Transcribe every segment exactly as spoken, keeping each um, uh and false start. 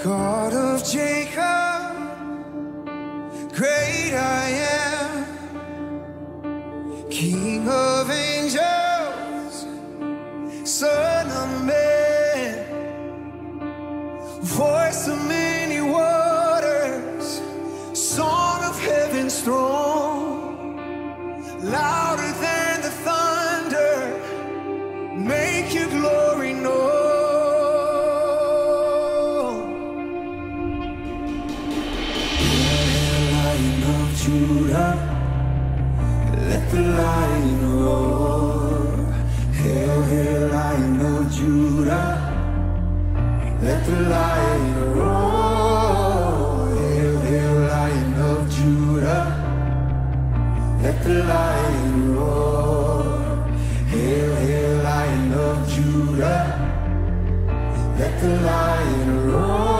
God of Jacob, great I am, King of angels, Son of man, voice of many waters, song of heaven's throne, louder than the thunder, make your glory known. Judah, let the lion roar. Hail, hail, Lion of Judah, let the lion roar. Hail, hail, Lion of Judah, let the lion roar. Hail, hail, Lion of Judah, let the lion roar.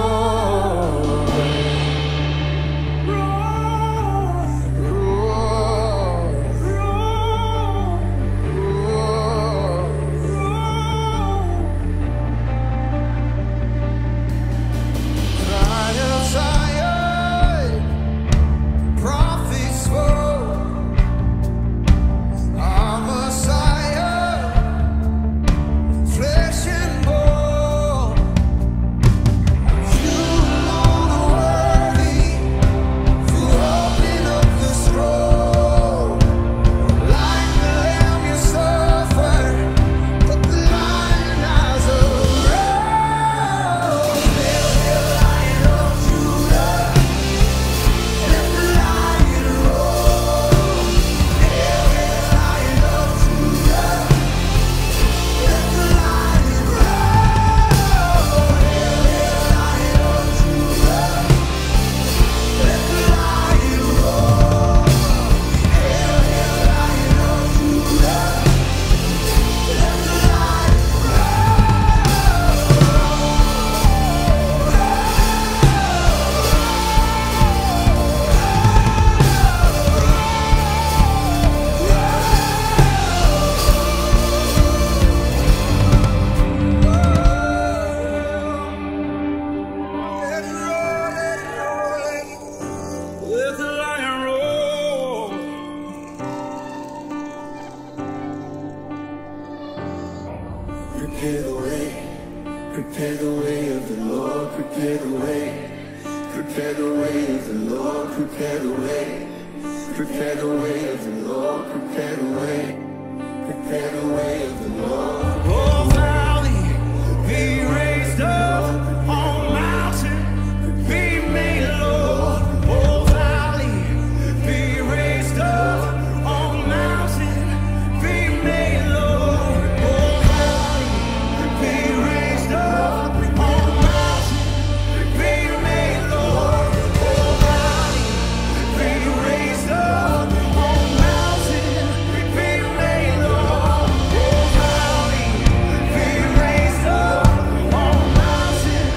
Prepare the way, prepare the way of the Lord, prepare the way, prepare the way of the Lord, prepare the way, prepare the way of the Lord, prepare the way, prepare the way of the Lord. Oh, valley, be raised up, on mountain, be made low. Oh, valley, be raised up, on mountain, be made low. Mountain,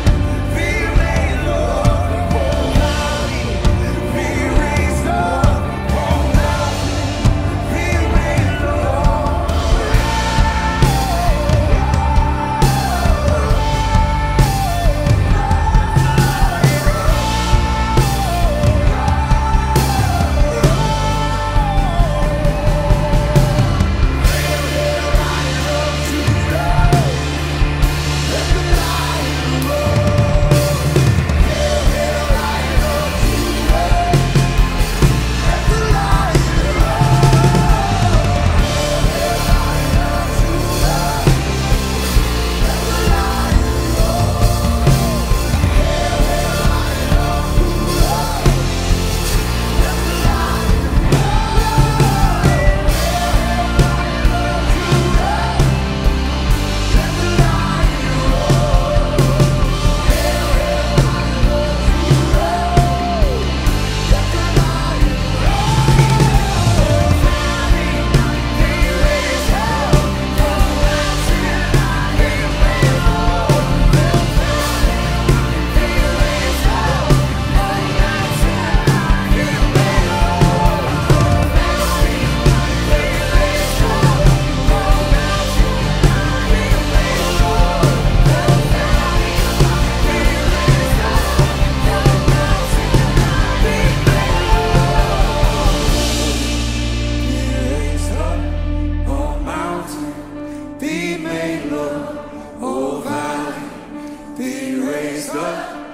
stuff.